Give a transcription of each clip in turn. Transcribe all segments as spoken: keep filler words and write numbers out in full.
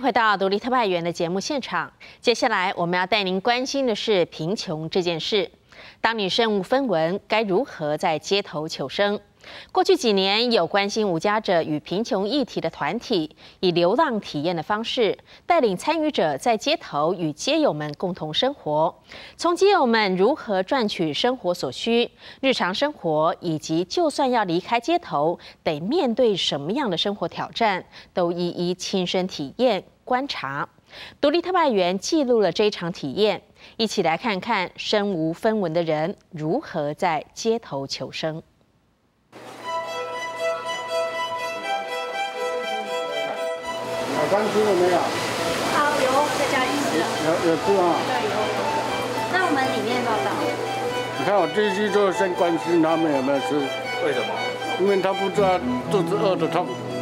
回到独立特派员的节目现场，接下来我们要带您关心的是贫穷这件事。当你身无分文，该如何在街头求生？过去几年，有关心无家者与贫穷议题的团体，以流浪体验的方式，带领参与者在街头与街友们共同生活。从街友们如何赚取生活所需、日常生活，以及就算要离开街头，得面对什么样的生活挑战，都一一亲身体验、观察。独立特派员记录了这一场体验，一起来看看身无分文的人如何在街头求生。 刚吃了没有？ 好，有，在家里吃了。 有有吃啊？ 对，有。那我们里面报道。 你看我这句就先关心他们有没有吃。 为什么？ 因为他不知道肚子饿的痛。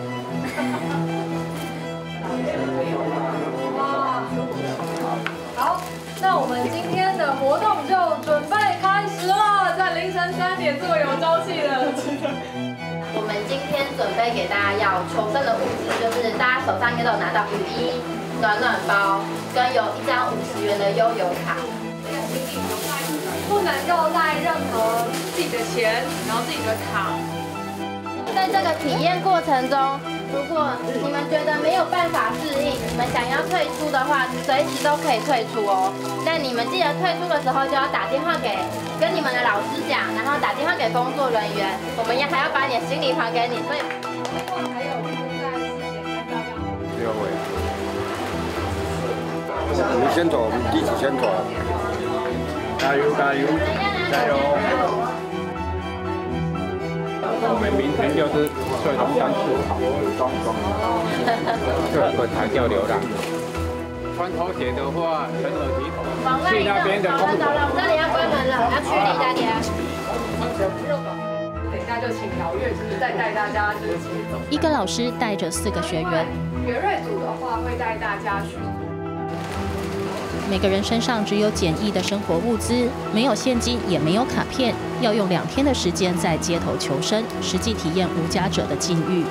哇，好，那我们今天的活动就准备开始了，在凌晨三点这么有朝气的。 我们今天准备给大家要求生的物资，就是大家手上应该都有拿到雨衣、暖暖包，跟有一张五十元的悠游卡。 不能够带任何自己的钱，然后自己的卡。 在这个体验过程中，如果你们觉得没有办法适应，你们想要退出的话，随时都可以退出哦。但你们记得退出的时候就要打电话给跟你们的老师讲，然后打电话给工作人员，我们也还要把你的行李还给你。所以， 还有就是在事前看到要。 六位。我们先走，我们一起先走。加油加油加油！ 我们明天就是翠龙山市场，这个才叫流浪。穿拖鞋的话，成耳提头。去那边的公走了，这里要关门了，要驱离大家。 等一下就请姚月，就是再带大家就是继续走。 一个老师带着四个学员。 元瑞组的话会带大家去。 每个人身上只有简易的生活物资，没有现金，也没有卡片，要用两天的时间在街头求生，实际体验无家者的境遇。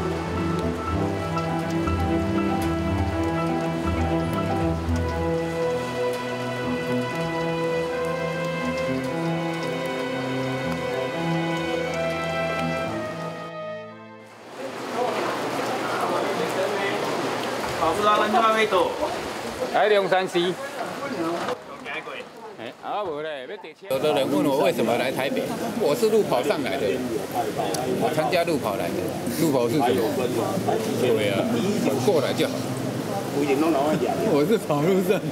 老师啊，咱去哪边走？ 来龙山西。哎，啊无嘞，要坐车。有的人问我为什么来台北，我是路跑上来的，我参加路跑来的。路跑是什么？对啊，过来就好。我是跑路上。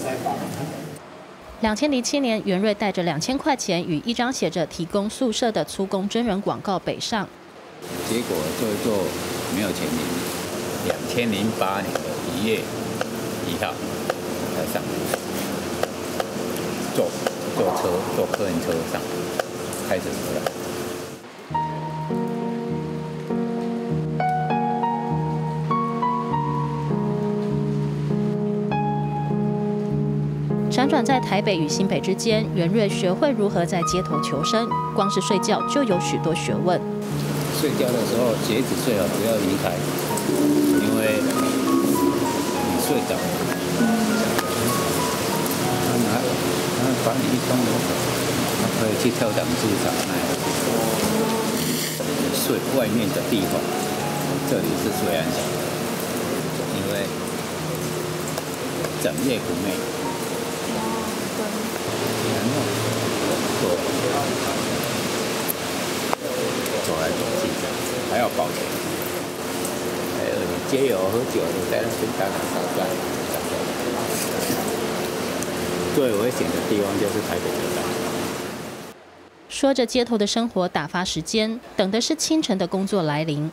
两千零七年，袁瑞带着两千块钱与一张写着提供宿舍的粗工真人广告北上， 结果做一做没有钱领。两千零八年的一月一号才上来，坐坐车坐客人车上，开始回来。 辗转在台北与新北之间，袁瑞学会如何在街头求生。光是睡觉就有许多学问。 睡觉的时候，鞋子最好不要离开。因为你睡着，他拿他把你一冲流走，他可以去跳蚤市场那睡外面的地方，这里是最安全的，因为整夜不寐。然后走走来走去，还要保全。街友喝酒的在那边打打杀杀，最危险的地方就是台北车站。 说着街头的生活打发时间，等的是清晨的工作来临。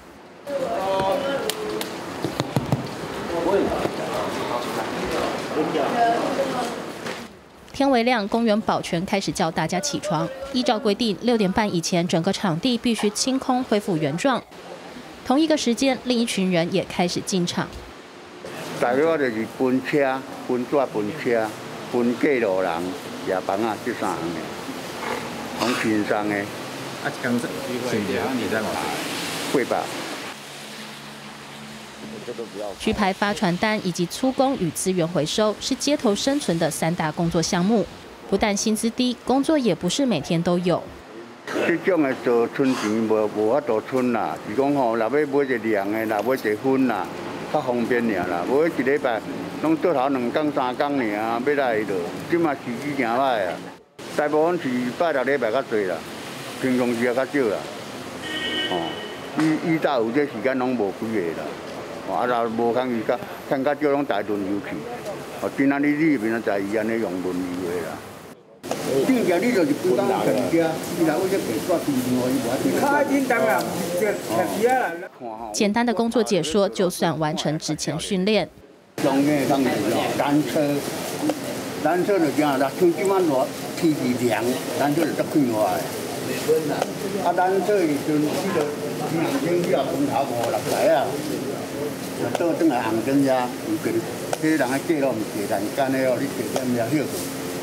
天微亮，公园保全开始叫大家起床。依照规定，六点半以前，整个场地必须清空，恢复原状。同一个时间，另一群人也开始进场。 大约就是分车、分纸、分车、分过路人、夜房啊，这三样的，从平常的。啊，刚才，请假你在哪？会吧。 举牌发传单以及粗工与资源回收是街头生存的三大工作项目。不但薪资低，工作也不是每天都有。 这种的做存钱无无法度存啦，是讲吼，若要买一个量的，若买一个分啦，较方便尔啦。无一礼拜拢倒头两工三工尔，要来落，即嘛时机真歹啊。大部分是拜六礼拜较侪啦，平常时也较少啦。哦，伊伊早有这时间拢无几个啦。哦，啊，若无空伊较趁较少拢大轮流去。哦，今仔日你明仔载伊安尼用轮流的啦。 正常你就是规工全家，你若为只给抓住我，伊无爱紧张啊，这啊啦。 简单的工作解说就算完成之前训练。 中间当时哦，单车，单车就讲啦，像即晚热天气凉，单车就足快活的。啊，单车时阵去到两天以后分头五六台啊，就倒转来红灯呀，有个迄人个记录毋是人间的哦，你坐点了休。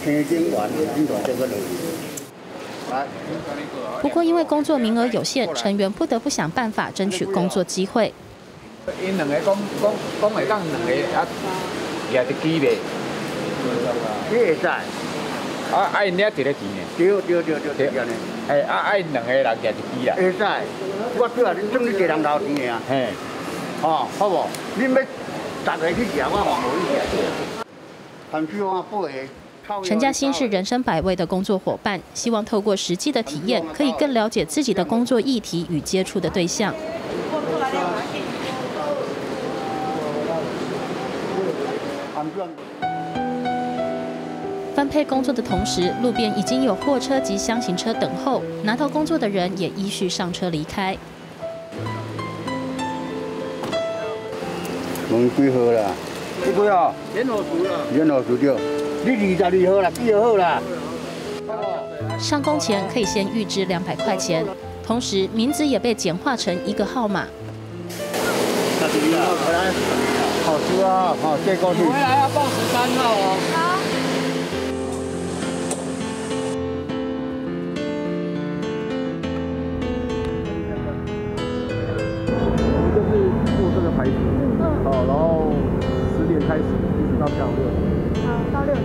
不过，因为工作名额有限，成员不得不想办法争取工作机会。 因两个讲讲讲会当两个啊，也得机呗。 你会使？ 啊，啊，因俩一个钱呢？ 对对对对对。 哎，啊，啊，因两个人也得机啦。 会使，我主要你算你一个人留钱啊。 嘿， 哦，好无？恁要逐个去食，我嘛无去食。含去我八个。 陈嘉欣是人生百味的工作伙伴，希望透过实际的体验，可以更了解自己的工作议题与接触的对象。分配工作的同时，路边已经有货车及箱型车等候，拿到工作的人也依序上车离开。 问几号啦？几几号？元和数啦。元和数对。 你二十二号啦，几号啦？ 上工前可以先预支两百块钱，同时名字也被简化成一个号码。 那是一号，回来。好吃啊，好，接过去。回来要报十三号哦。好。 就是做这个牌子，好，然后十点开始，一直到下午六点。 到六点。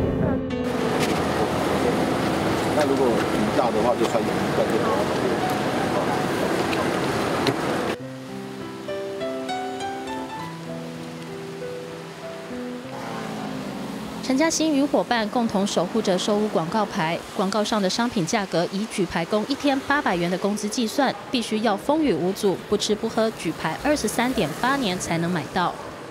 那如果雨大的话，就穿雨衣就好。 陈嘉欣与伙伴共同守护着售屋广告牌，广告上的商品价格以举牌工一天八百元的工资计算，必须要风雨无阻、不吃不喝举牌二十三点八年才能买到。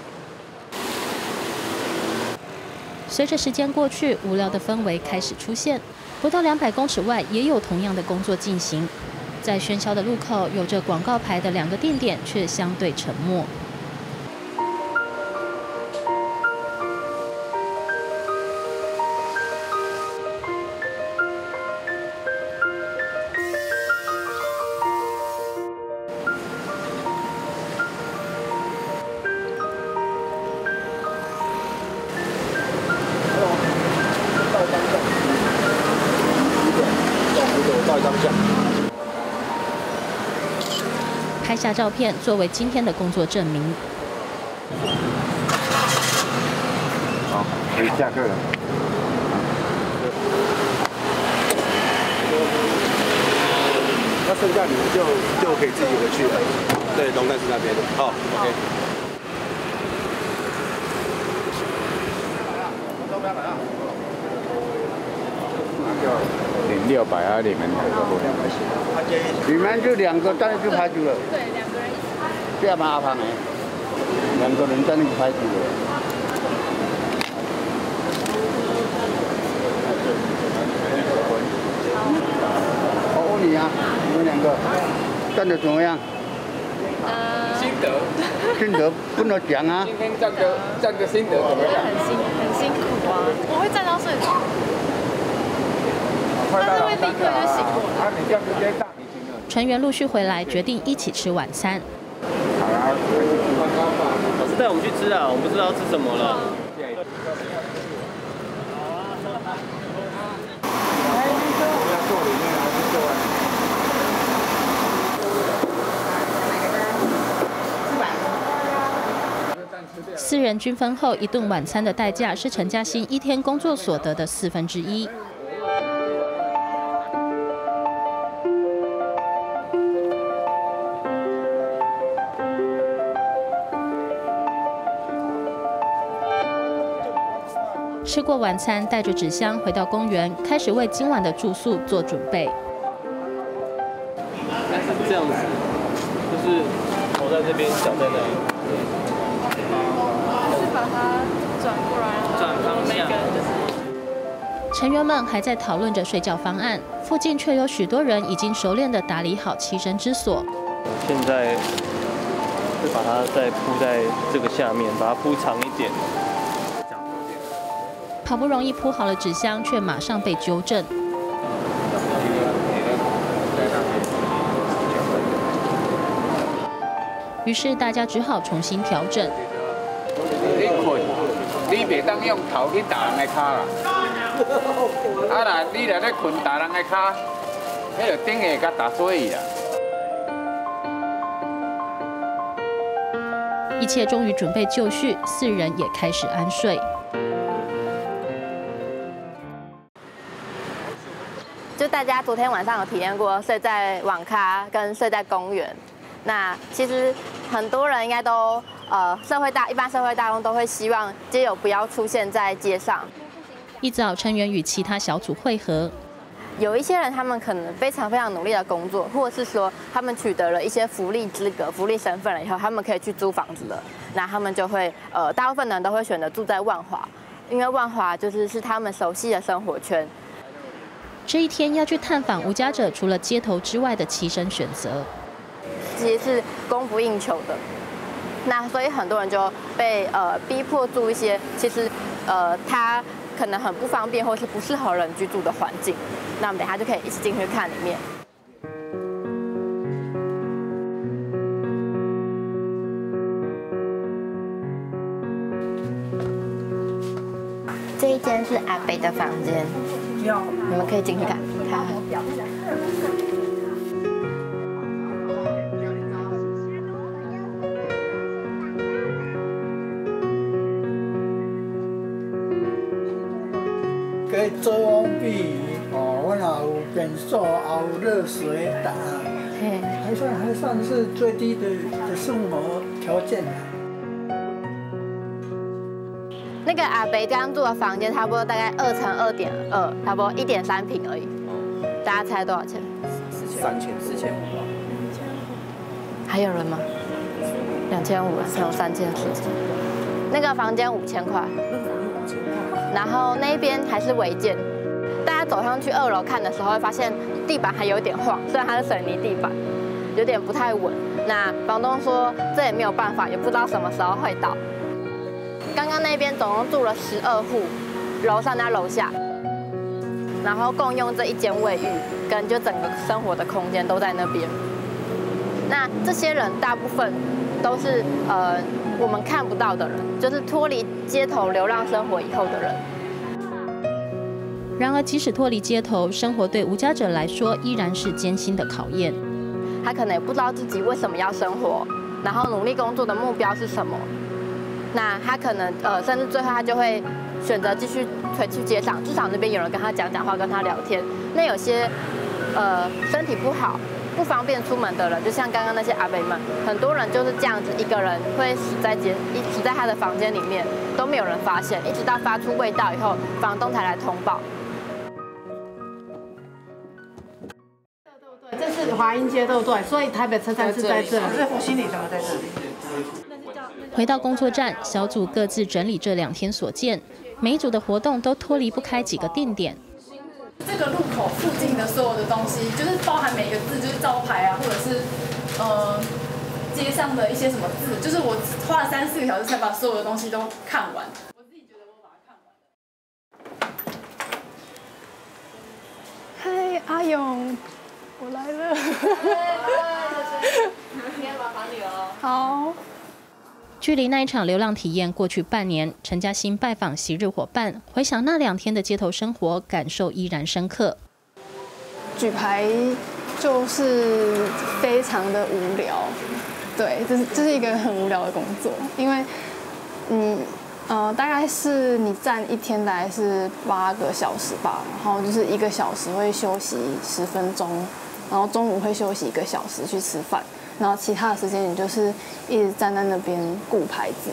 随着时间过去，无聊的氛围开始出现。不到两百公尺外，也有同样的工作进行。在喧嚣的路口，有着广告牌的两个定点却相对沉默。拍下照片作为今天的工作证明。 好，可以下课了。那剩下你们就就可以自己回去了。对，龙山寺那边。好 ，OK。 领六百啊，你们两个不两个行？ 你们就两个站就排住了。 对，两个人一起拍。 这样麻烦呢，两个人站就排住了。我问你啊，你们两个站得怎么样？ 呃， 心得， 心得不能讲啊。 今天站的站的心得怎么样？ 很辛很辛苦啊，我会站到睡着。 但是会立刻就醒过来。 成员陆续回来，决定一起吃晚餐。 好啊， 老师带我们去吃啊，我们不知道吃什么了。 人均分后，一顿晚餐的代价是陈嘉欣一天工作所得的四分之一。吃过晚餐，带着纸箱回到公园，开始为今晚的住宿做准备。 这样子，就是头在这边，脚在那里。 是把它转过来， 转方向。 成员们还在讨论着睡觉方案，附近却有许多人已经熟练地打理好栖身之所。 现在会把它再铺在这个下面，把它铺长一点。 好不容易铺好了纸箱，却马上被纠正。于是大家只好重新调整。 你困，你袂当用头去打人的骹啦。啊啦，你若咧困打人的骹，迄个顶下甲打碎去啦。 一切终于准备就绪，四人也开始安睡。 就大家昨天晚上有体验过睡在网咖跟睡在公园，那其实很多人应该都呃社会大一般社会大众都会希望街友不要出现在街上。 一早成员与其他小组会合， 有一些人他们可能非常非常努力的工作，或者是说他们取得了一些福利资格、福利身份了以后，他们可以去租房子了，那他们就会呃大部分人都会选择住在万华，因为万华就是是他们熟悉的生活圈。 这一天要去探访无家者除了街头之外的栖身选择， 其实是供不应求的。那所以很多人就被呃逼迫住一些其实呃他可能很不方便或是不适合人居住的环境。那我们等一下就可以一起进去看里面。这一间是阿北的房间。你们可以进去看看。 给做完毕哦，我那有便所，还有热水打，还算还算是最低的的生活条件。 那个阿北刚住的房间差不多大概二乘二点二，差不多一点三平而已。大家猜多少钱？ 三千，四千五。 还有人吗？两千五，还有三千四。那个房间五千块。然后那边还是违建。大家走上去二楼看的时候，会发现地板还有点晃，虽然它是水泥地板，有点不太稳。那房东说这也没有办法，也不知道什么时候会倒。刚刚那边总共住了十二户，楼上加楼下，然后共用这一间卫浴，跟就整个生活的空间都在那边。那这些人大部分都是呃我们看不到的人，就是脱离街头流浪生活以后的人。 然而，即使脱离街头，生活对无家者来说依然是艰辛的考验。 他可能也不知道自己为什么要生活，然后努力工作的目标是什么。那他可能呃，甚至最后他就会选择继续回去街上，至少那边有人跟他讲讲话，跟他聊天。那有些呃身体不好、不方便出门的人，就像刚刚那些阿伯们，很多人就是这样子一个人会死在街，死在他的房间里面，都没有人发现，一直到发出味道以后，房东才来通报。 这是华阴街，对不对？所以台北车站是在这里， 是心理怎么在这里？ 回到工作站，小组各自整理这两天所见，每一组的活动都脱离不开几个定点。 这个路口附近的所有的东西，就是包含每个字，就是招牌啊，或者是呃街上的一些什么字，就是我花了三四个小时才把所有的东西都看完。我自己觉得我把它看完了。嗨，阿勇，我来了。 今天麻烦你了。 好。 距离那一场流浪体验过去半年，陈嘉欣拜访昔日伙伴，回想那两天的街头生活，感受依然深刻。 举牌就是非常的无聊，对，这是这是一个很无聊的工作，因为嗯呃，大概是你站一天大概是八个小时吧，然后就是一个小时会休息十分钟，然后中午会休息一个小时去吃饭，然后其他的时间你就是一直站在那边顾牌子，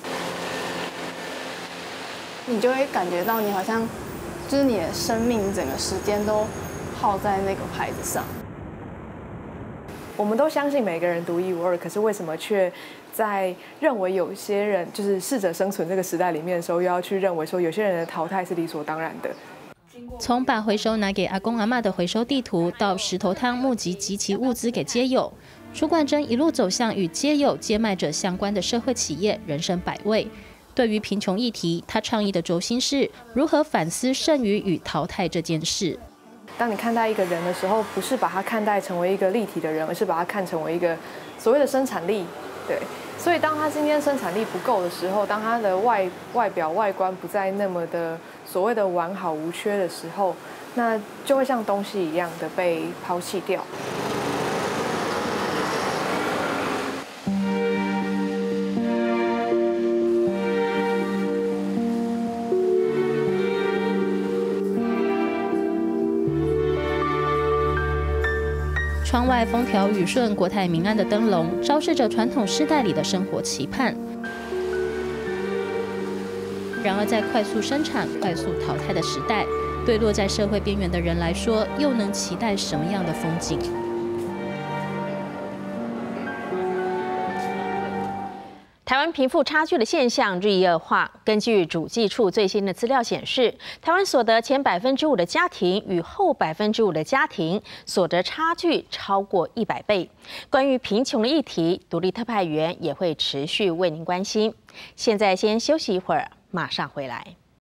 你就会感觉到你好像就是你的生命整个时间都耗在那个牌子上。 我们都相信每个人独一无二，可是为什么却在认为有些人就是适者生存这个时代里面的时候，又要去认为说有些人的淘汰是理所当然的？ 从把回收拿给阿公阿嬷的回收地图，到石头汤募集集齐物资给街友，楚冠珍一路走向与街友、街卖者相关的社会企业，人生百味。对于贫穷议题，他倡议的轴心是如何反思剩余与淘汰这件事。 当你看待一个人的时候，不是把他看待成为一个立体的人，而是把他看成为一个所谓的生产力。对，所以当他今天生产力不够的时候，当他的外外表外观不再那么的所谓的完好无缺的时候，那就会像东西一样的被抛弃掉。 窗外风调雨顺、国泰民安的灯笼，昭示着传统世代里的生活期盼。然而，在快速生产、快速淘汰的时代，对落在社会边缘的人来说，又能期待什么样的风景？ 台湾贫富差距的现象日益恶化。根据主计处最新的资料显示，台湾所得前百分之五的家庭与后百分之五的家庭所得差距超过一百倍。关于贫穷的议题，独立特派员也会持续为您关心。现在先休息一会儿，马上回来。